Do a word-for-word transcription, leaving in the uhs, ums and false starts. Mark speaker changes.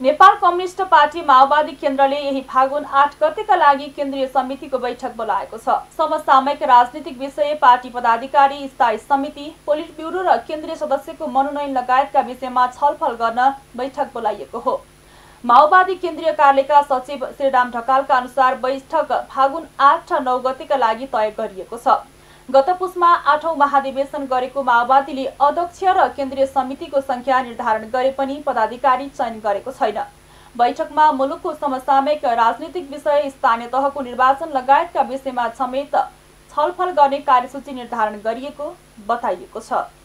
Speaker 1: Nepal communist party माओवादी केन्द्रले यही फागुन आठ गतेका लागि केन्द्रीय समितिको बैठक बोलाएको छ। समसामयिक राजनीतिक विषय, पार्टी पदाधिकारी, स्थायी समिति, पोलिट ब्युरो र केन्द्रीय सदस्यको मनोनयन लगायतका विषयमा छलफल गर्न बैठक बोलाइएको हो। माओवादी केन्द्रीय कार्यालयका सचिव श्रीराम ढकालका अनुसार बैठक फागुन आठ र नौ गतेका लागि तय गरिएको छ। गत पुसमा आठौं महाधिवेशन गरेको माओवादीले अध्यक्ष र केन्द्रीय समितिको संख्या निर्धारण गरे पनि पदाधिकारी चयन गरेको छैन। बैठकमा मुलुकको समसामयिक राजनीतिक विषय, स्थानीय तहको निर्वाचन लगायतका विषयमा समेत छलफल गर्ने कार्यसूची निर्धारण गरिएको बताइएको छ।